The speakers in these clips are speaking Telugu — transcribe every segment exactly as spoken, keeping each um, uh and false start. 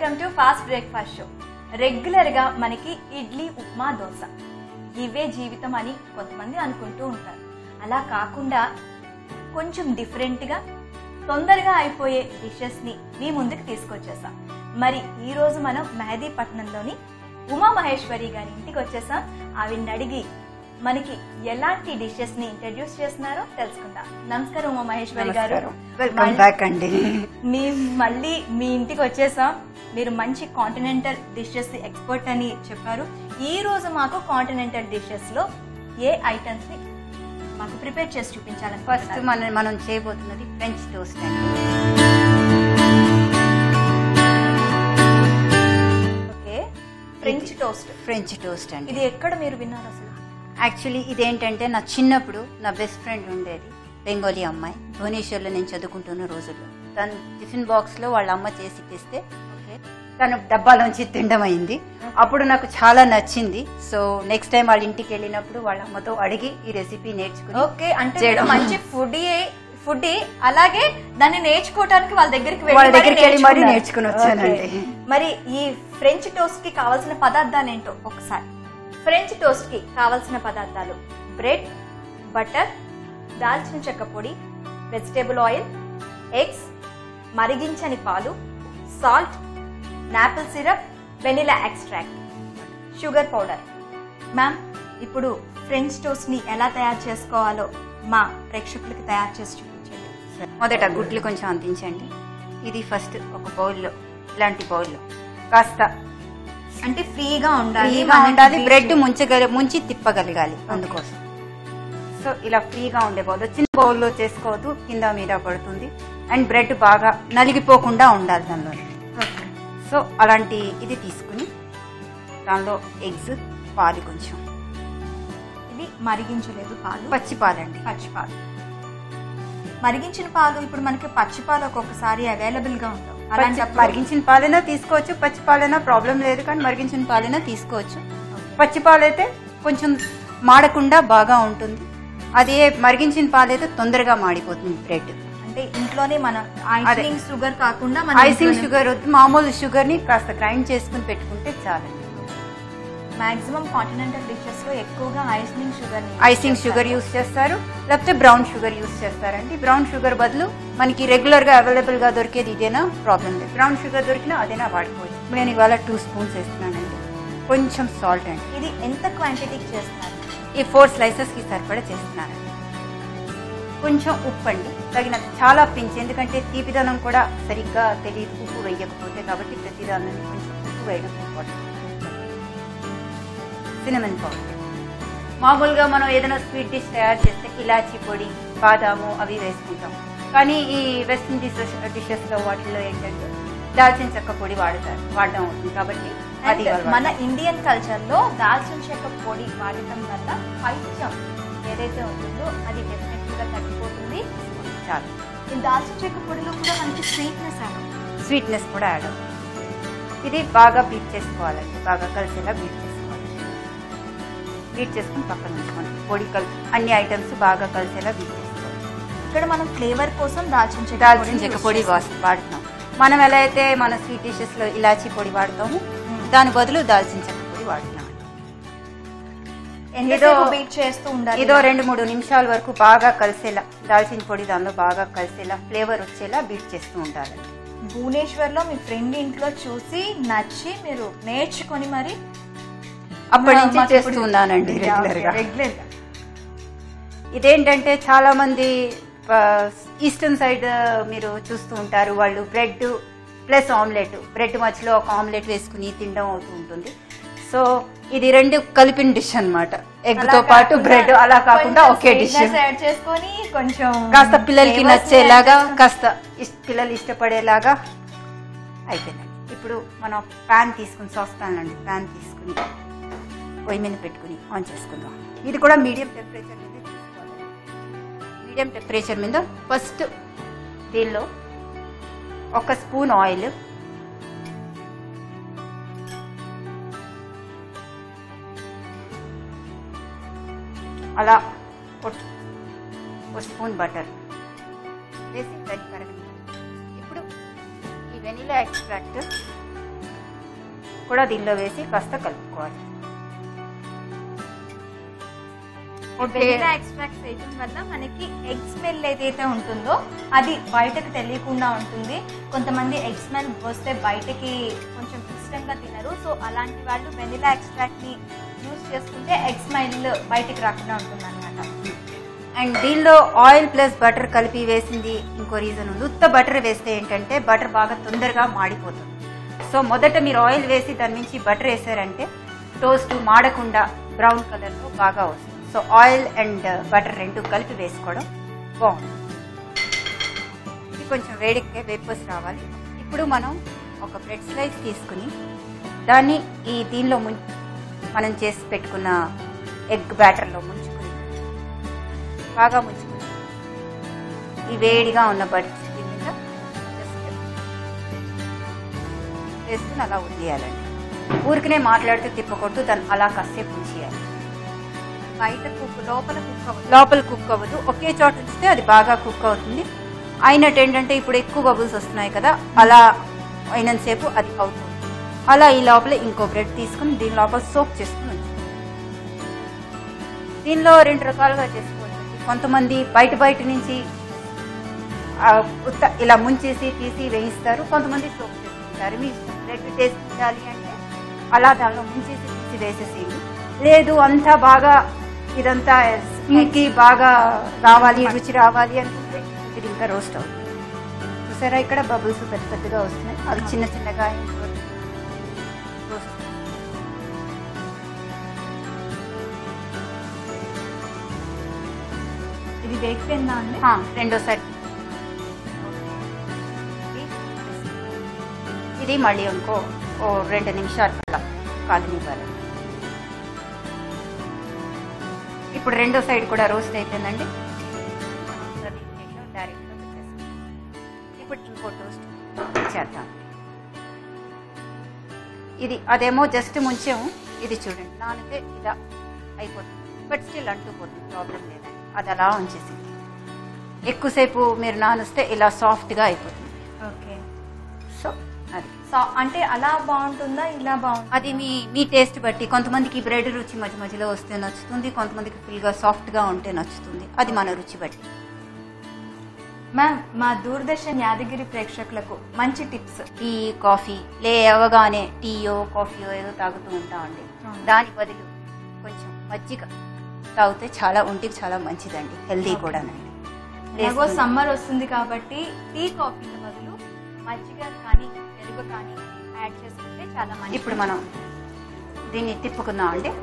Welcome to fast breakfast show. రెగ్యులర్గా మనకి ఇడ్లీ, ఉప్మా, దోశ ఇవే జీవితం అని కొంతమంది అనుకుంటూ ఉంటారు. అలా కాకుండా కొంచెం డిఫరెంట్గా తొందరగా అయిపోయే డిషెస్ని మీ ముందుకు తీసుకొచ్చేసాం. మరి ఈరోజు మనం మెహదీపట్నంలోని ఉమా మహేశ్వరి గారి ఇంటికి వచ్చేసాం. ఆవిడని అడిగి మనకి ఎలాంటి డిషెస్ ని ఇంట్రడ్యూస్ చేస్తున్నారో తెలుసుకుందాం. నమస్కారం ఉమా మహేశ్వరి గారు. వెల్కమ్ బ్యాక్ అండి. మీ మళ్ళీ మీ ఇంటికి వచ్చేసాం. మీరు మంచి కాంటినెంటల్ డిషెస్ ఎక్స్పర్ట్ అని చెప్పారు. ఈ రోజు మాకు కాంటినెంటల్ డిషెస్ లో ఏ ఐటమ్స్ ని మాకు ప్రిపేర్ చేసి చూపించాలని. ఫస్ట్ మనం మనం చేయబోతున్నది ఫ్రెంచ్ టోస్ట్ అండి. Okay, French toast. French toast అండి. ఇది ఎక్కడ మీరు విన్నారు అసలు? యాక్చువల్లీ ఇదేంటంటే నా చిన్నప్పుడు నా బెస్ట్ ఫ్రెండ్ ఉండేది, బెంగాలీ అమ్మాయి. భువనేశ్వర్లో నేను చదువుకుంటున్న రోజుల్లో తను టిఫిన్ బాక్స్ లో వాళ్ళ అమ్మ చేసి తెస్తే తను డబ్బాలోంచి తినడం అయింది. అప్పుడు నాకు చాలా నచ్చింది. సో నెక్స్ట్ టైం వాళ్ళ ఇంటికి వెళ్ళినప్పుడు వాళ్ళ అమ్మతో అడిగి ఈ రెసిపీ నేర్చుకుని. ఓకే, అంటే మంచి ఫుడీ ఫుడీ అలాగే దాన్ని నేర్చుకోవడానికి వాళ్ళ దగ్గరికి వాళ్ళ దగ్గరికి వెళ్ళి మరీ నేర్చుకుని వచ్చానండి. మరి ఈ ఫ్రెంచ్ టోస్ట్ కి కావాల్సిన పదార్థాలు ఏంటో ఒకసారి. ఫ్రెంచ్ టోస్ట్ కి కావాల్సిన పదార్థాలు: బ్రెడ్, బటర్, దాల్చిన చెక్క పొడి, వెజిటేబుల్ ఆయిల్, ఎగ్స్, మరిగించని పాలు, salt, maple syrup, vanilla extract, sugar powder. Ma'am, ఇప్పుడు ఫ్రెంచ్ టోస్ట్ ని ఎలా తయారు చేసుకోవాలో మా ప్రేక్షకులకి తయారు చేసి చూపించండి. మొదట గుడ్లు కొంచెం అందించండి. ఇది ఫస్ట్ ఒక బౌల్లో, ఇలాంటి బౌల్లో కాస్త అంటే ఫ్రీగా ఉండాలి, ఫ్రీగా ఉండాలి. బ్రెడ్ ముంచగలి ముంచి తిప్పగలగాలి అందుకోసం. సో ఇలా ఫ్రీగా ఉండే బౌల్, చిన్న బౌల్లో చేసుకోవద్దు, కింద మీద పడుతుంది. అండ్ బ్రెడ్ బాగా నలిగిపోకుండా ఉండాలి దానిలో. సో అలాంటి ఇది తీసుకుని దానిలో ఎగ్స్, పాలు కొంచెం. ఇది మరిగించలేదు పాలు, పచ్చి పాలండి. పచ్చి పాలు. మరిగించిన పాలు ఇప్పుడు మనకి పచ్చి పాలు ఒక్కొక్కసారి అవైలబుల్ గా ఉండవు. మరిగించిన పాలైనా తీసుకోవచ్చు, పచ్చి పాలైనా ప్రాబ్లం లేదు, కానీ మరిగించిన పాలైనా తీసుకోవచ్చు. పచ్చి పాలైతే కొంచెం మాడకుండా బాగా ఉంటుంది. అదే మరిగించిన పాలైతే తొందరగా మాడిపోతుంది బ్రెడ్. అంటే ఇంట్లోనే మనం ఐసింగ్ షుగర్ కాకుండా ఐసింగ్ షుగర్ వద్దు, మామూలు షుగర్ ని కాస్త గ్రైండ్ చేసుకుని పెట్టుకుంటే చాలండి. మాక్సిమం కాంటినెంటల్ డిషెస్ లో ఎక్కువగా icing sugar icing sugar use చేస్తారు, లేకపోతే బ్రౌన్ షుగర్ యూస్ చేస్తారండి. బ్రౌన్ షుగర్ బదులు మనకి రెగ్యులర్ గా అవైలబుల్ గా దొరికేది ఇదేనా, ప్రాబ్లం లేదు. బ్రౌన్ షుగర్ దొరికినా అదేనా వాడుకోవచ్చు. నేను ఇవాళ టూ స్పూన్స్ వేస్తున్నానండి. కొంచెం సాల్ట్ అండి. ఇది ఎంత క్వాంటిటీకి చేస్తున్నారు? ఈ ఫోర్ స్లైసెస్ కి సరిపడా చేస్తున్నానండి. కొంచెం ఉప్పు అండి తగినంత, చాలా పించి, ఎందుకంటే తీపిదనం కూడా సరిగ్గా తెలియదు ఉప్పు వేయకపోతే, కాబట్టి ప్రతిదాన్ని కొంచెం ఉప్పు వేయడం ఇంపార్టెంట్. సినమన్ పౌడర్, మామూలుగా మనం ఏదైనా స్వీట్ డిష్ తయారు చేస్తే ఇలాచీ పొడి, బాదాము అవి వేసుకుంటాం. కానీ ఈ వెస్ట్రన్ డిషెస్ డిషెస్ లో వాటిల్లో ఏంటంటే దాల్చిన చెక్క పొడి వాడతారు, వాడడం అవుతుంది. కాబట్టి అది మన ఇండియన్ కల్చర్ లో దాల్చిన చెక్క పొడి వాడటం వల్ల పైత్యం ఏదైతే ఉంటుందో అది డెఫినెట్ గా తగ్గిపోతుంది. చాలు. ఈ దాల్చిన చెక్క పొడిలో కూడా మనకి స్వీట్నెస్ యాడ్ స్వీట్నెస్ కూడా యాడ్ అవుతుంది. ఇది బాగా బీట్ చేసుకోవాలండి, బాగా కలిసేలా బీట్ చేసుకోవాలి. బీట్ చేసుకుని పక్కన ఉంచుకోండి. పొడి కలిసి అన్ని ఐటమ్స్ బాగా కలిసేలా బీట్ చేసుకోవాలి. ఇక్కడ మనం ఫ్లేవర్ కోసం దాల్చిన చెక్క దాల్చిన చెక్క పొడి వాడుతున్నాం. మనం ఎలా అయితే మన స్వీట్ డిషెస్ లో ఇలాచీ పొడి వాడతాము, దాని బదులు దాల్చిన చెక్క పొడి వాడుతున్నాం. ఏదో బీట్ చేస్తూ ఉండాలి. ఏదో రెండు మూడు నిమిషాల వరకు బాగా కలిసేలా, దాల్చిన పొడి దానిలో బాగా కలిసేలా, ఫ్లేవర్ వచ్చేలా బీట్ చేస్తూ ఉండాలి. భువనేశ్వర్ లో మీ ఫ్రెండ్ ఇంట్లో చూసి నచ్చి మీరు నేర్చుకొని మరి అప్పటి నుంచి చేస్తూ ఉన్నానండి రెగ్యులర్ గా. రెగ్యులర్ గా ఇదేంటంటే చాలా మంది ఈస్టర్న్ సైడ్ మీరు చూస్తూ ఉంటారు, వాళ్ళు బ్రెడ్ ప్లస్ ఆమ్లెట్, బ్రెడ్ మధ్యలో ఒక ఆమ్లెట్ వేసుకుని తినడం అవుతూ ఉంటుంది. సో ఇది రెండు కలిపిన డిష్ అన్నమాట. ఎగ్ తో పాటు బ్రెడ్, అలా కాకుండా ఒకే డిష్ చేసుకొని కొంచెం కాస్త పిల్లలకి నచ్చేలాగా, కాస్త పిల్లలు ఇష్టపడేలాగా అయిపోయింది. ఇప్పుడు మనం ప్యాన్ తీసుకుని, సాస్ ప్యాన్ అండి, ప్యాన్ తీసుకుని పొయ్యి మీద పెట్టుకుని ఆన్ చేసుకుందాం. ఇది కూడా మీడియం టెంపరేచర్ మీద తీసుకోవాలి. మీడియం టెంపరేచర్ మీద ఫస్ట్ దీనిలో ఒక స్పూన్ ఆయిల్, అలా ఒక స్పూన్ బటర్ వేసి దాన్ని కరగని. ఇప్పుడు ఈ వెనిలా ఎక్స్ట్రాక్ట్ కూడా దీనిలో వేసి కాస్త కలుపుకోవాలి. వెనిలా ఎక్స్ట్రాక్ట్ వేయడం వల్ల మనకి ఎగ్ స్మెల్ ఏదైతే ఉంటుందో అది బయటకు తెలియకుండా ఉంటుంది. కొంతమంది ఎగ్ స్మెల్ వస్తే బయటకి కొంచెం ఇష్టంగా తినరు. సో అలాంటి వాళ్ళు వెనిలా ఎక్స్ట్రాక్ట్ ని యూజ్ చేసుకుంటే ఎగ్ స్మెల్ బయటకు రాకుండా ఉంటుంది అనమాట. అండ్ దీనిలో ఆయిల్ ప్లస్ బటర్ కలిపి వేసింది ఇంకో రీజన్ ఉంది. ఉత్త బటర్ వేస్తే ఏంటంటే బటర్ బాగా తొందరగా మాడిపోతుంది. సో మొదట మీరు ఆయిల్ వేసి దాని నుంచి బటర్ వేసారంటే టోస్ట్ మాడకుండా బ్రౌన్ కలర్లో బాగా వస్తుంది. సో ఆయిల్ అండ్ బటర్ రెండు కలిపి వేసుకోవడం బాగుంది. ఇది కొంచెం వేడికే వేపర్స్ రావాలి. ఇప్పుడు మనం ఒక బ్రెడ్ స్లైస్ తీసుకుని దాన్ని ఈ దీనిలో ము మనం చేసి పెట్టుకున్న ఎగ్ బ్యాటర్లో ముంచుకుని బాగా ముంచుకుని ఈ వేడిగా ఉన్న బటర్ దీని మీద వేసుకుని అలా వదిలేయాలండి. ఊరికనే మాట్లాడుతూ తిప్పకొట్టు దాన్ని అలా కాసేపు ఉంచేయాలి. బయట కుక్ లోపల కుక్ అవ్వదు లోపల కుక్ అవ్వదు. ఒకే చోట ఉంచితే అది బాగా కుక్ అవుతుంది. అయినట్టు ఏంటంటే ఇప్పుడు ఎక్కువ బబుల్స్ వస్తున్నాయి కదా, అలా అయినంతసేపు అది అవుతుంది. అలా ఈ లోపల ఇంకో బ్రెడ్ తీసుకుని దీని లోపల సోక్ చేసుకుని ఉంచుకోండి. దీనిలో రెండు రకాలుగా చేసుకోవచ్చు. కొంతమంది బయట బయట నుంచి ఇలా ముంచేసి తీసి వేయిస్తారు, కొంతమంది సోక్ చేసుకుంటారు. మీ బ్రెడ్ టేస్ట్ ఉండాలి అంటే అలా దానిలో ముంచేసి తీసి వేసేసి, లేదు అంతా బాగా ఇదంతా స్వీట్కి బాగా రావాలి, రుచి రావాలి అనుకుంటే ఇది ఇంకా రోస్ట్ అవుతుంది. చూసారా ఇక్కడ బబుల్స్ పెద్ద పెద్దగా వస్తున్నాయి, అవి చిన్న చిన్నగా రోస్ట్. ఇది వేగిపోయిందా అండి? రెండో సైడ్ ఇది మళ్ళీ ఇంకో ఓ రెండు నిమిషాలు అలా కాలనివ్వాలి. ఇప్పుడు రెండో సైడ్ కూడా రోస్ట్ అయిపోయిందండి. డైరెక్ట్గా పెట్టేస్తాం. ఇప్పుడు ఇంకో టోస్ట్ చేద్దాం. ఇది అదేమో జస్ట్ ముంచాము, ఇది చూడండి నానితే ఇలా అయిపోతుంది, బట్ స్టిల్ అంటుపోతుంది, ప్రాబ్లం లేదండి. అది అలా ఉంచేసింది. ఎక్కువసేపు మీరు నానిస్తే ఇలా సాఫ్ట్గా అయిపోతుంది. ఓకే. సో అది సో అంటే అలా బాగుంటుందా ఇలా బాగుంటుంది? అది మీ మీ టేస్ట్ బట్టి. కొంతమందికి బ్రెడ్ రుచి మధ్య మధ్యలో వస్తే నచ్చుతుంది, కొంతమందికి ఫుల్గా సాఫ్ట్గా ఉంటే నచ్చుతుంది. అది మన రుచి బట్టి. మ్యామ్, మా దూరదర్శన్ యాదగిరి ప్రేక్షకులకు మంచి టిప్స్. టీ కాఫీ లే అవగానే టీయో కాఫీయో ఏదో తాగుతూ ఉంటామండి. దాని బదులు కొంచెం మజ్జిగ తాగితే చాలా ఒంటికి చాలా మంచిదండి, హెల్దీ కూడానండి. ఎలాగో సమ్మర్ వస్తుంది కాబట్టి టీ కాఫీల బదులు మజ్జిగ కానీ పెరుగు కానీ యాడ్ చేసుకుంటే చాలా మంచిది. ఇప్పుడు మనం దీన్ని తిప్పుకుందాం అండి.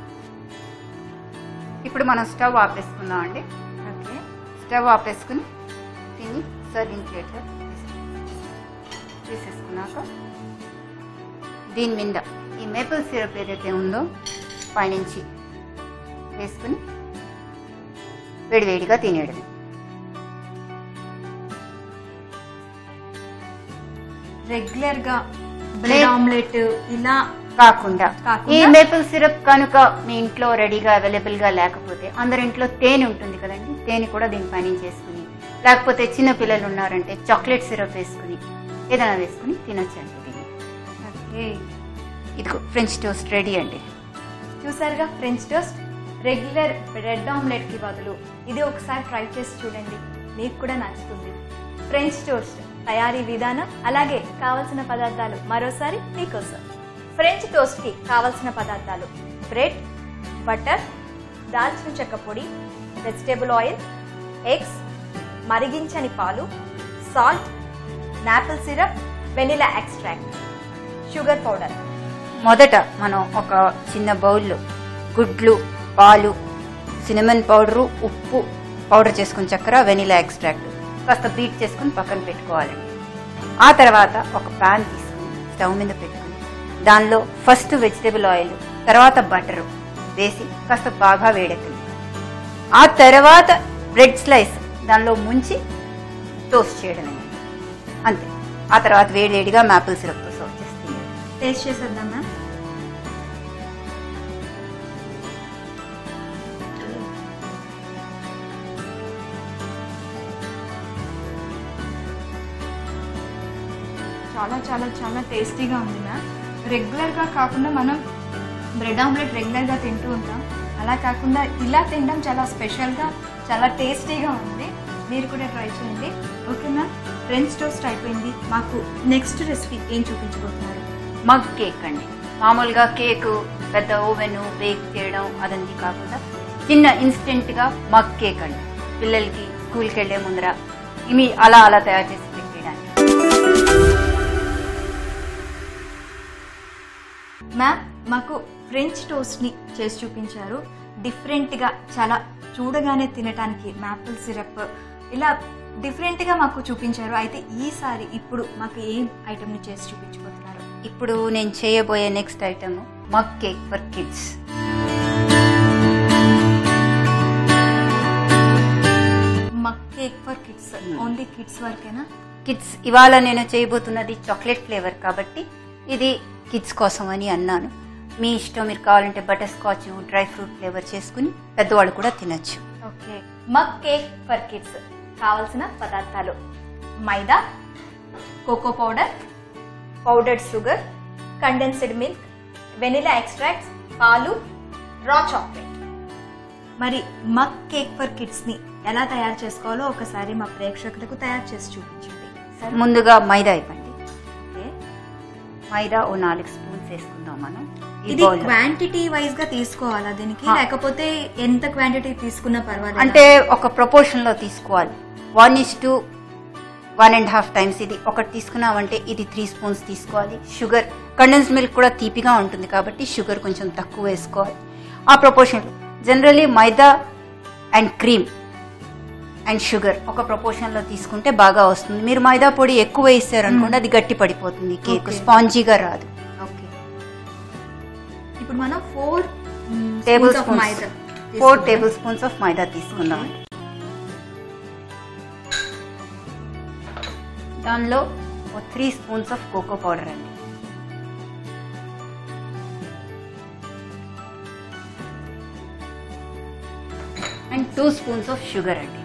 ఇప్పుడు మనం స్టవ్ ఆపేసుకుందాం అండి. ఓకే. స్టవ్ ఆపేసుకుని దీన్ని సర్వింగ్ ప్లేట్లో తీసేసుకున్నాక దీని మీద ఈ మేపుల్ సిరప్ ఏదైతే ఉందో పైనుంచి వేసుకుని వేడివేడిగా తినేయడం. రెగ్యులర్ గా బ్రెడ్ ఆమ్లెట్ ఇలా కాకుండా ఈ మేపుల్ సిరప్ కనుక మీ ఇంట్లో రెడీగా అవైలబుల్ గా లేకపోతే అందరి ఇంట్లో తేనె ఉంటుంది కదండి, తేనె కూడా దీనిపైన చేసుకుని, లేకపోతే చిన్న పిల్లలు ఉన్నారంటే చాక్లెట్ సిరప్ వేసుకుని ఏదైనా వేసుకుని తినొచ్చండి దీన్ని. ఓకే. ఇదిగో ఫ్రెంచ్ టోస్ట్ రెడీ అండి. చూసారుగా French toast. Regular bread omelette కి బదులు ఇది ఒకసారి ట్రై చేసి చూడండి, మీకు కూడా నచ్చుతుంది. ఫ్రెంచ్ టోస్ట్ తయారీ విధానం అలాగే కావలసిన పదార్థాలు మరోసారి మీకోసం. ఫ్రెంచ్ టోస్ట్ కి కావలసిన పదార్థాలు: బ్రెడ్, బటర్, దాల్చిన చెక్క పొడి, వెజిటేబుల్ ఆయిల్, ఎగ్స్, మరిగించని పాలు, salt, maple syrup, vanilla extract, sugar powder. మొదట మనం ఒక చిన్న బౌల్లో గుడ్లు, పాలు, సినమన్ పౌడరు, ఉప్పు, పౌడర్ చేసుకుని చక్కెర, వెనిలా ఎక్స్ట్రాక్ట్ కాస్త బీట్ చేసుకుని పక్కన పెట్టుకోవాలండి. ఆ తర్వాత ఒక ప్యాన్ తీసుకుని స్టవ్ మీద పెట్టుకుని దానిలో ఫస్ట్ వెజిటేబుల్ ఆయిల్, తర్వాత బటరు వేసి కాస్త బాగా వేడెక్కింది. ఆ తర్వాత బ్రెడ్ స్లైస్ దానిలో ముంచి టోస్ట్ చేయడమే, అంతే. ఆ తర్వాత వేడివేడిగా మాపిల్ సిరప్తో సర్వ్ చేస్తుంది. టేస్ట్ చేసేద్దాం మ్యామ్. చాలా చాలా చాలా టేస్టీగా ఉంది మ్యామ్. రెగ్యులర్గా కాకుండా మనం బ్రెడ్ ఆమ్లెట్ రెగ్యులర్గా తింటూ ఉంటాం, అలా కాకుండా ఇలా తినడం చాలా స్పెషల్గా చాలా టేస్టీగా ఉంది. మీరు కూడా ట్రై చేయండి. ఓకే మ్యామ్, ఫ్రెంచ్ టోస్ట్ అయిపోయింది. మాకు నెక్స్ట్ రెసిపీ ఏం చూపించబోతున్నారు? మగ్ కేక్ అండి. మామూలుగా కేక్ పెద్ద ఓవెన్ బేక్ చేయడం అదంతా కాకుండా చిన్న ఇన్స్టెంట్గా మగ్ కేక్ అండి. పిల్లలకి స్కూల్కి వెళ్ళే ముందర ఇవి అలా అలా తయారు చేసి పెట్టేయడానికి. మ్యామ్, మాకు ఫ్రెంచ్ టోస్ట్ని చేసి చూపించారు. డిఫరెంట్గా చాలా చూడగానే తినటానికి మ్యాపుల్ సిరప్ ఇలా డిఫరెంట్గా మాకు చూపించారు. అయితే ఈసారి ఇప్పుడు మాకు ఏం ఐటమ్ని చేసి చూపించబోతున్నారు? ఇప్పుడు నేను చేయబోయే next item mug cake for kids. Mug cake for kids, only kids వరకేనా? కిడ్స్. ఇవాళ నేను చేయబోతున్నది చాక్లెట్ ఫ్లేవర్ కాబట్టి ఇది కిడ్స్ కోసం అని అన్నాను. మీ ఇష్టం, మీరు కావాలంటే butterscotch dry fruit flavour చేసుకుని పెద్దవాళ్ళు కూడా తినచ్చు. Okay, mug cake for kids కావాల్సిన పదార్థాలు: maida, cocoa powder, powdered sugar, condensed milk, vanilla extracts, పాలు, రా చాక్లెట్. మరి మగ్ కేక్ ఫర్ కిడ్స్ ని ఎలా తయారు చేసుకోవాలో ఒకసారి మా ప్రేక్షకులకు తయారు చేసి చూపించండి. ముందుగా మైదా ఇవ్వండి. మైదా ఓ నాలుగు స్పూన్స్ వేసుకుందాం మనం. ఇది క్వాంటిటీ వైజ్ గా తీసుకోవాలా దీనికి, లేకపోతే ఎంత క్వాంటిటీ తీసుకున్నా పర్వాలేదు? అంటే ఒక ప్రపోర్షన్ లో తీసుకోవాలి. One is to one and half times. ఇది ఒకటి తీసుకున్నామంటే ఇది త్రీ స్పూన్స్ తీసుకోవాలి. షుగర్, కండెన్స్ మిల్క్ కూడా తీపిగా ఉంటుంది కాబట్టి షుగర్ కొంచెం తక్కువ వేసుకోవాలి. ఆ proportion generally maida and cream and sugar ఒక ప్రపోర్షన్ లో తీసుకుంటే బాగా వస్తుంది. మీరు మైదా పొడి ఎక్కువ వేసారు అనుకోండి, అది గట్టి పడిపోతుంది, కేక్ స్పాంజీగా రాదు. ఓకే, ఇప్పుడు మనం four table spoons four table spoons of maida తీసుకుందాం. దానిలో three spoons of cocoa powder అండి. And two spoons of sugar అండి,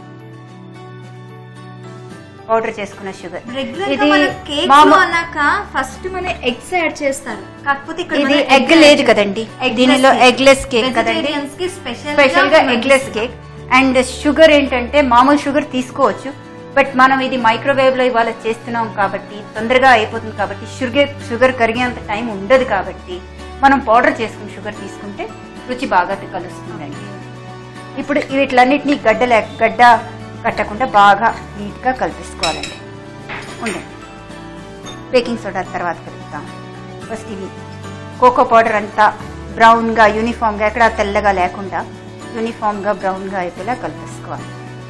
పౌడర్ చేసుకున్న షుగర్. అన్నాక ఫస్ట్ మన ఎగ్స్ యాడ్ చేస్తారు, కాకపోతే ఇది ఎగ్ లేదు కదండి, దీనిలో ఎగ్లెస్ కేక్ కదండి, స్పెషల్ గా ఎగ్లెస్ కేక్. అండ్ షుగర్ ఏంటంటే మామూలు షుగర్ తీసుకోవచ్చు, బట్ మనం ఇది మైక్రోవేవ్ లో ఇవాళ చేస్తున్నాం కాబట్టి తొందరగా అయిపోతుంది కాబట్టి షుగర్ షుగర్ కరిగేంత టైం ఉండదు కాబట్టి మనం పౌడర్ చేసుకుని షుగర్ తీసుకుంటే రుచి బాగా కలుస్తుందండి. ఇప్పుడు వీటిలన్నిటినీ గడ్డ లేక గడ్డ కట్టకుండా బాగా నీట్గా కలిపేసుకోవాలండి. ఉండండి, బేకింగ్ సోడా తర్వాత కలుపుతాం. ఫస్ట్ ఇవి కోకో పౌడర్ అంతా బ్రౌన్గా యూనిఫామ్గా ఎక్కడ తెల్లగా లేకుండా యూనిఫామ్గా బ్రౌన్గా అయిపోయేలా కలిపేసుకోవాలి.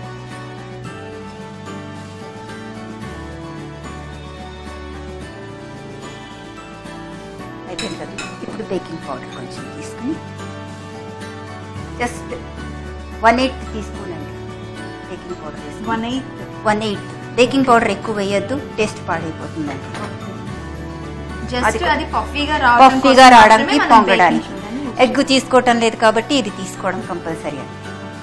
అయిపోయింది కదా. ఇప్పుడు బేకింగ్ పౌడర్ కొంచెం తీసుకుని జస్ట్ వన్ ఎయిత్ తీసుకుని అండి బేకింగ్ పౌడర్ వేసి one eighth one eighth baking powder ఎక్కువ వేయద్దు, టేస్ట్ పాడైపోతుందండి. అది పఫీగా రావడానికి పొంగడానికి. ఎగ్ తీసుకోవటం లేదు కాబట్టి ఇది తీసుకోవడం కంపల్సరీ అండి.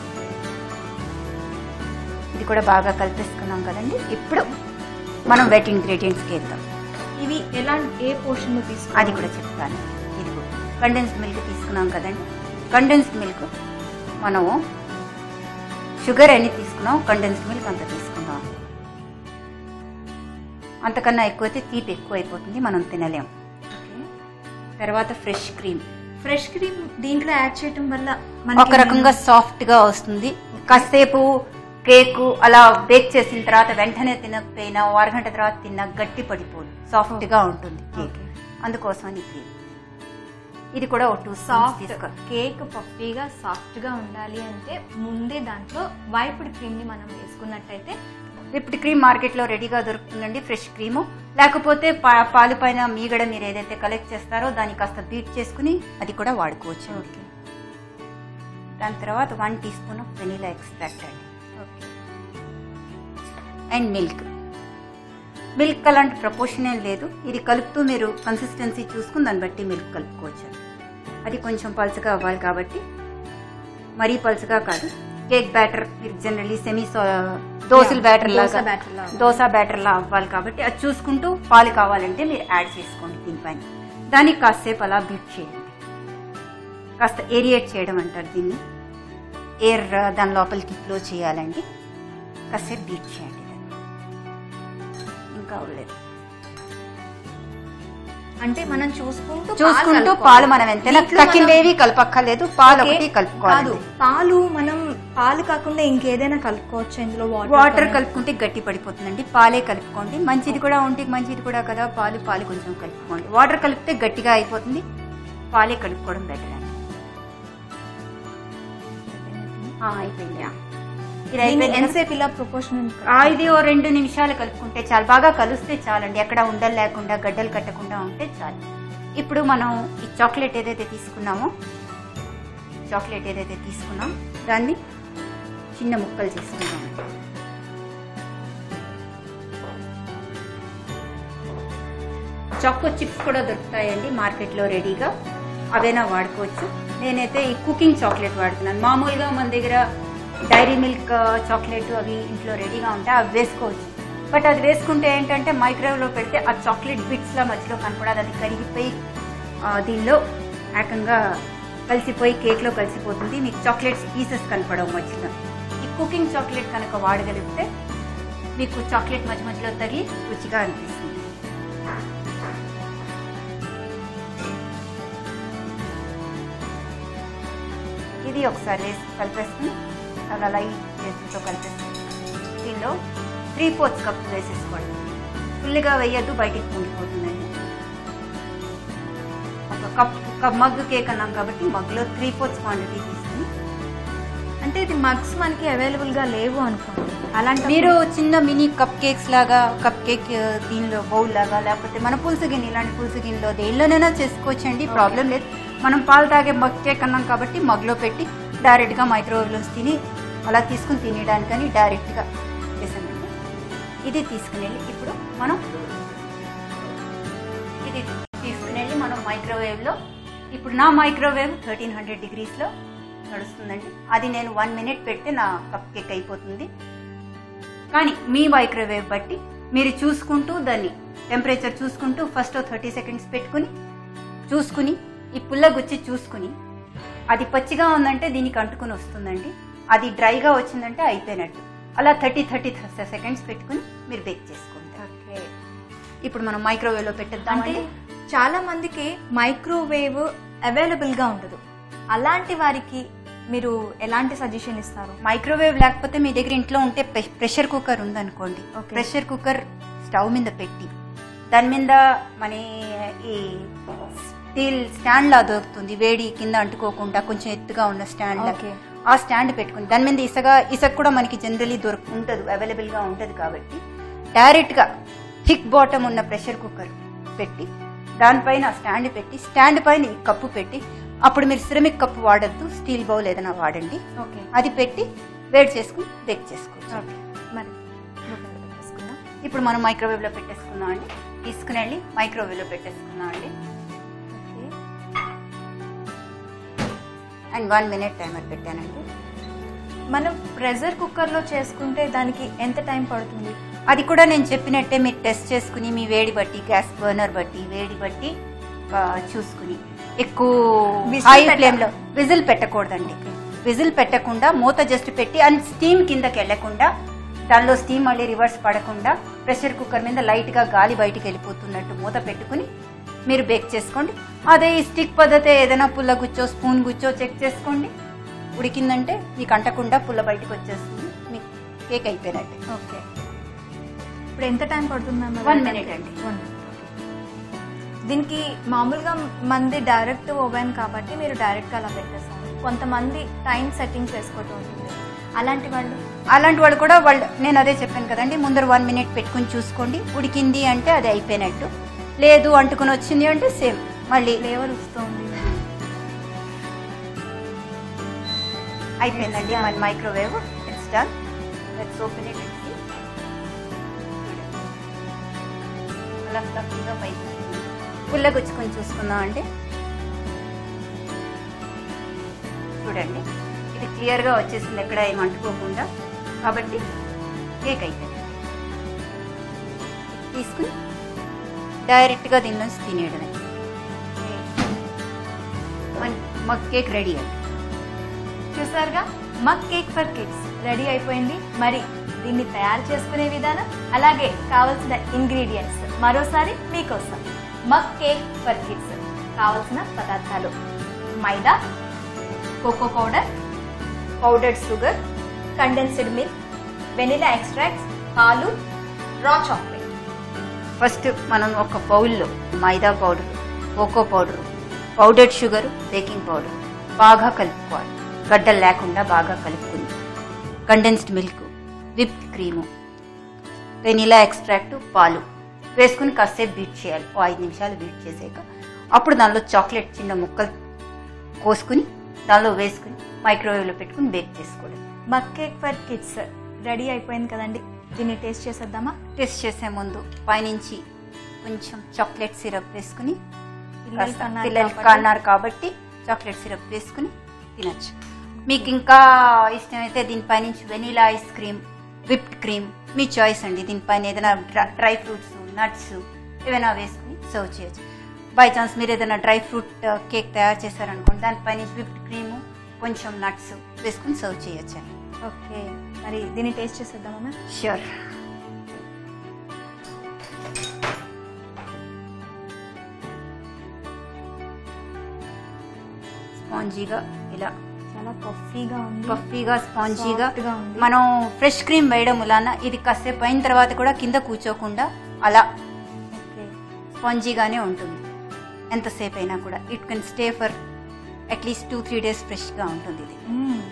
ఇది కూడా బాగా కలిపేసుకున్నాం కదండి. ఇప్పుడు మనం వెట్ ఇంగ్రీడియంట్స్కి వెళ్తాం. ఇవి ఎలా ఏ పోర్షన్ లో తీసుకు అది కూడా చెప్తాను. ఇది కండెన్స్డ్ మిల్క్ తీసుకున్నాం కదండి. కండెన్స్డ్ మిల్క్ మనము షుగర్ అన్ని తీసుకున్నాం, కండెన్స్డ్ మిల్క్ అంత తీసుకున్నాం. అంతకన్నా ఎక్కువైతే తీపి ఎక్కువ అయిపోతుంది, మనం తినలేం. తర్వాత ఫ్రెష్ క్రీమ్. ఫ్రెష్ క్రీమ్ దీంట్లో యాడ్ చేయడం వల్ల ఒక రకంగా సాఫ్ట్ గా వస్తుంది. కాసేపు కేక్ అలా బేక్ చేసిన తర్వాత వెంటనే తినకపోయినా అరగంట తర్వాత తిన్నా గట్టి పడిపోదు, సాఫ్ట్ గా ఉంటుంది కేక్. అందుకోసం ఈ క్రీమ్. ఇది కూడా ఒక టూ సాఫ్ట్ కేక్ పఫీగా సాఫ్ట్ గా ఉండాలి అంటే ముందే దాంట్లో వైప్డ్ క్రీమ్ ని మనం వేసుకున్నట్టయితే. విప్డ్ క్రీమ్ మార్కెట్ లో రెడీగా దొరుకుతుందండి, ఫ్రెష్ క్రీము. లేకపోతే పాలు పైన మీగడ మీరు ఏదైతే కలెక్ట్ చేస్తారో దాన్ని కాస్త బీట్ చేసుకుని అది కూడా వాడుకోవచ్చు. దాని తర్వాత one tea spoon of vanilla extract అండి. And milk. మిల్క్ అలాంటి ప్రపోర్షన్ ఏం లేదు, ఇది కలుపుతూ మీరు కన్సిస్టెన్సీ చూసుకుని దాన్ని బట్టి మిల్క్ కలుపుకోవచ్చు. అది కొంచెం పలుచగా అవ్వాలి కాబట్టి, మరీ పలుచగా కాదు. కేక్ బ్యాటర్ మీరు జనరల్లీ సెమీ దోశల బ్యాటర్ లాగా దోశ బ్యాటర్ లా అవ్వాలి కాబట్టి అది చూసుకుంటూ పాలు కావాలంటే మీరు యాడ్ చేసుకోండి దీనిపైన. దాన్ని కాసేపు అలా బీట్ చేయండి. కాస్త ఏరియేట్ చేయడం అంటారు దీన్ని. ఎయిర్ దాని లోపలికి ఫ్లో చేయాలండి. కాసేపు బీట్ చేయండి దాన్ని. ఇంకా అవ్వలేదు అంటే మనం చూసుకుంటూ చూసుకుంటూ పాలు మనం ఎంతైనా కక్కిందేవి కలపక్కర్లేదు, పాలు ఒకటి కలుపుకోవాలి. పాలు మనం పాలు కాకుండా ఇంకేదైనా కలుపుకోవచ్చు ఇందులో. వాటర్ కలుపుకుంటే గట్టి పడిపోతుందండి. పాలే కలుపుకోండి. మంచిది కూడా ఒంటికి మంచిది కూడా కదా పాలు. పాలు కొంచెం కలుపుకోండి. వాటర్ కలిపితే గట్టిగా అయిపోతుంది. పాలే కలుపుకోవడం బెటర్ అండి. అయిపోయింది. ఇది అయిపోయింది. ఎంతసేపు ఇలా ప్రపోర్షన్? ఇది ఓ రెండు నిమిషాలు కలుపుకుంటే చాలు. బాగా కలుస్తే చాలండి. ఎక్కడ ఉండలు లేకుండా గడ్డలు కట్టకుండా ఉంటే చాలు. ఇప్పుడు మనం ఈ చాక్లెట్ ఏదైతే తీసుకున్నామో చాక్లెట్ ఏదైతే తీసుకున్నాం దాన్ని చిన్న ముక్కలు చేసుకున్నాం. చాకో చిప్స్ కూడా దొరుకుతాయండి మార్కెట్లో రెడీగా. అవైనా వాడుకోవచ్చు. నేనైతే ఈ కుకింగ్ చాక్లెట్ వాడుతున్నాను. మామూలుగా మన దగ్గర డైరీ మిల్క్ చాక్లెట్ అవి ఇంట్లో రెడీగా ఉంటాయి, అవి వేసుకోవచ్చు. బట్ అది వేసుకుంటే ఏంటంటే మైక్రోవేవ్లో పెడితే ఆ చాక్లెట్ బిట్స్లా మధ్యలో కనపడాలి. అది కరిగిపోయి దీనిలో ఏకంగా కలిసిపోయి కేక్లో కలిసిపోతుంది. మీకు చాక్లెట్స్ పీసెస్ కనపడవు మధ్యలో. ఈ కుకింగ్ చాక్లెట్ కనుక వాడగలిగితే మీకు చాక్లెట్ మధ్య మధ్యలో తగిలి రుచిగా అనిపిస్తుంది. ఇది ఒకసారి వేసి కలిపేసుకుని అలా లైట్ చేతితో కలిపేసుకుని దీనిలో త్రీ ఫోర్త్ కప్ వేసేసుకోండి. ఫుల్గా వేయద్దు, బయటికి పొంగిపోతుందండి. ఒక కప్ కప్ మగ్గు కేక్ అన్నాం కాబట్టి మగ్గులో త్రీ ఫోర్త్ క్వాంటిటీ తీసుకుని. అంటే ఇది మగ్స్ మనకి అవైలబుల్గా లేవు అనుకోండి, అలాంటి మీరు చిన్న మినీ కప్ కేక్స్ లాగా కప్ కేక్ దీనిలో బౌల్ లాగా లేకపోతే మన పులుసు గిన్నె ఇలాంటి పులుసు గిన్నెలో దేనిలోనైనా చేసుకోవచ్చండి, ప్రాబ్లం లేదు. మనం పాలు తాగే మగ్ కేక్ అన్నాం కాబట్టి మగ్లో పెట్టి డైరెక్ట్గా మైక్రోవేవ్లో తిని అలా తీసుకుని తినేయడానికని డైరెక్ట్గా చేసామండి. ఇది తీసుకుని వెళ్ళి ఇప్పుడు మనం ఇది తీసుకుని వెళ్ళి మనం మైక్రోవేవ్లో ఇప్పుడు నా మైక్రోవేవ్ థర్టీన్ హండ్రెడ్ డిగ్రీస్లో నడుస్తుందండి. అది నేను వన్ మినిట్ పెడితే నా కప్ కేక్ అయిపోతుంది. కానీ మీ మైక్రోవేవ్ బట్టి మీరు చూసుకుంటూ దాన్ని టెంపరేచర్ చూసుకుంటూ ఫస్ట్ థర్టీ సెకండ్స్ పెట్టుకుని చూసుకుని ఈ పుల్ల గుచ్చి చూసుకుని అది పచ్చిగా ఉందంటే దీనికి అంటుకుని వస్తుందండి. అది డ్రైగా వచ్చిందంటే అయిపోయినట్టు. అలా థర్టీ థర్టీ సెకండ్స్ పెట్టుకుని మీరు బేక్ చేసుకోండి. ఓకే, ఇప్పుడు మనం మైక్రోవేవ్లో పెట్టేద్దాం. అంటే చాలా మందికి మైక్రోవేవ్ అవైలబుల్గా ఉండదు. అలాంటి వారికి మీరు ఎలాంటి సజెషన్ ఇస్తారు? మైక్రోవేవ్ లేకపోతే మీ దగ్గర ఇంట్లో ఉంటే ప్రెషర్ కుక్కర్ ఉందనుకోండి. ప్రెషర్ కుక్కర్ స్టవ్ మీద పెట్టి దాని మీద మన ఈ స్టీల్ స్టాండ్ లా దొరుకుతుంది, వేడి కింద అంటుకోకుండా కొంచెం ఎత్తుగా ఉన్న స్టాండ్. ఆ స్టాండ్ పెట్టుకుని దాని మీద ఇసగ ఇసగ కూడా మనకి జనరలీ దొరకు ఉంటుంది, అవైలబుల్గా ఉంటుంది. కాబట్టి డైరెక్ట్గా థిక్ బాటమ్ ఉన్న ప్రెషర్ కుక్కర్ పెట్టి దానిపైన స్టాండ్ పెట్టి స్టాండ్ పైన ఈ కప్పు పెట్టి, అప్పుడు మీరు సిరమిక్ కప్పు వాడద్దు, స్టీల్ బౌల్ ఏదైనా వాడండి. ఓకే, అది పెట్టి వేడి చేసుకుని బేక్ చేసుకోవచ్చు. ఓకే, మరి పెట్టేసుకుందాం. ఇప్పుడు మనం మైక్రోవేవ్లో పెట్టేసుకుందాం అండి. తీసుకుని వెళ్ళి మైక్రోవేవ్లో పెట్టేసుకుందాం అండి. అండ్ వన్ మినిట్ టైమర్ పెట్టానండి. మనం ప్రెషర్ కుక్కర్లో చేసుకుంటే దానికి ఎంత టైం పడుతుంది? అది కూడా నేను చెప్పినట్టే మీరు టెస్ట్ చేసుకుని మీ వేడి బట్టి, గ్యాస్ బర్నర్ బట్టి, వేడి బట్టి చూసుకుని ఎక్కువ హై ఫ్లేమ్లో విజిల్ పెట్టకూడదండి. విజిల్ పెట్టకుండా మూత జస్ట్ పెట్టి అండ్ స్టీమ్ కిందకి వెళ్లకుండా దానిలో స్టీమ్ మళ్ళీ రివర్స్ పడకుండా ప్రెషర్ కుక్కర్ మీద లైట్గా గాలి బయటికి వెళ్ళిపోతున్నట్టు మూత పెట్టుకుని మీరు బేక్ చేసుకోండి. అదే ఈ స్టిక్ పద్ధతి ఏదైనా పుల్ల గుచ్చో స్పూన్ గుచ్చో చెక్ చేసుకోండి. ఉడికిందంటే మీకు అంటకుండా పుల్ల బయటకు వచ్చేస్తుంది, మీకు కేక్ అయిపోయినట్టే. ఓకే, ఇప్పుడు ఎంత టైం పడుతుంది? వన్ మినిట్ అండి. వన్ దీనికి మామూలుగా మంది డైరెక్ట్ ఓవెన్ కాబట్టి మీరు డైరెక్ట్గా అలా పెట్టేస్తారు. కొంతమంది టైం సెట్టింగ్ చేసుకోవటం ఉంటుంది. అలాంటి వాళ్ళు అలాంటి వాళ్ళు కూడా వాళ్ళు నేను అదే చెప్పాను కదండి, ముందర వన్ మినిట్ పెట్టుకుని చూసుకోండి. ఉడికింది అంటే అది అయిపోయినట్టు, లేదు అంటుకుని వచ్చింది అంటే సేమ్ మళ్ళీ ఫ్లేవర్ వస్తుంది. అయిపోయిందండి మన microwave. It's done. Let's open it and see. అలా ఫ్లఫీగా పైకి పుల్ల గుచ్చుకొని చూసుకుందాం అండి. చూడండి ఇది క్లియర్గా వచ్చేసింది, ఎక్కడ ఏమి అంటుకోకుండా. కాబట్టి కేక్ అయిపోయింది. తీసుకుని డైరెక్ట్గా దీనిలోంచి తినేయడమే. మగ్ కేక్ రెడీ అండి. చూసారుగా mug cake for kids ready అయిపోయింది. మరి దీన్ని తయారు చేసుకునే విధానం అలాగే కావలసిన ఇంగ్రీడియంట్స్ మరోసారి మీకోసం. మగ్ కేక్ ఫర్ కిడ్స్ కావలసిన పదార్థాలు: maida, cocoa powder, powdered sugar, condensed milk, vanilla extracts, పాలు, రా చాక్లెట్. ఫస్ట్ మనం ఒక బౌల్లో maida powder, cocoa powder, powdered sugar, baking powder బాగా కలుపుకోవాలి. గడ్డలు లేకుండా బాగా కలుపుకుని condensed milk, whipped cream, vanilla extract, పాలు వేసుకుని కాసేపు బీట్ చేయాలి. ఓ ఐదు నిమిషాలు బీట్ చేసాక అప్పుడు దానిలో చాక్లెట్ చిన్న ముక్కలు కోసుకుని దానిలో వేసుకుని మైక్రోవేవ్లో పెట్టుకుని బేక్ చేసుకోవాలి. Mug cake for kids ready అయిపోయింది కదండి. దీన్ని టేస్ట్ చేసేద్దామా? టేస్ట్ చేసే ముందు పైనుంచి కొంచెం చాక్లెట్ సిరప్ వేసుకుని, పిల్లలకి కన్నారు కాబట్టి చాక్లెట్ సిరప్ వేసుకుని తినచ్చు. మీకు ఇంకా ఇష్టమైతే దీనిపైనుంచి vanilla ice cream, whipped cream మీ చాయిస్ అండి. దీనిపైన ఏదైనా డ్రై ఫ్రూట్స్, నట్స్ ఏమైనా వేసుకుని సర్వ్ చేయొచ్చు. బై ఛాన్స్ మీరు ఏదైనా డ్రై ఫ్రూట్ కేక్ తయారు చేశారనుకోండి, దానిపైన విప్డ్ క్రీము, కొంచెం నట్స్ వేసుకుని సర్వ్ చేయొచ్చు అండి. ఓకే, మరి దీన్ని టేస్ట్ చేసేద్దామా మ్యామ్? ష్యూర్. స్పాంజీగా ఇలా చాలా పఫీగా ఉంది. పఫీగా స్పాంజీగా Soft గా ఉంది. మనం ఫ్రెష్ క్రీమ్ వేయడం వలన ఇది కాసేపు అయిన తర్వాత కూడా కింద కూర్చోకుండా అలా ఓకే, స్పాంజీగానే ఉంటుంది. ఎంతసేపు అయినా కూడా it can stay for at least two three days ఫ్రెష్గా ఉంటుంది ఇది. మ్మ్.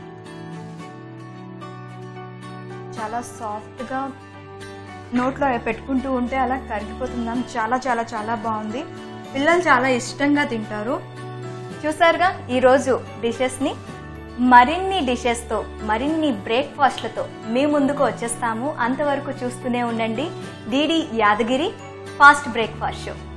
చాలా సాఫ్ట్గా నోట్లో పెట్టుకుంటూ ఉంటే అలా కరిగిపోతుందాం. చాలా చాలా చాలా బాగుంది. పిల్లలు చాలా ఇష్టంగా తింటారు. చూసారుగా ఈరోజు డిషెస్ని. మరిన్ని డిషెస్తో, మరిన్ని బ్రేక్ఫాస్ట్లతో మీ ముందుకు వచ్చేస్తాము. అంతవరకు చూస్తూనే ఉండండి DD Yadagiri fast breakfast show.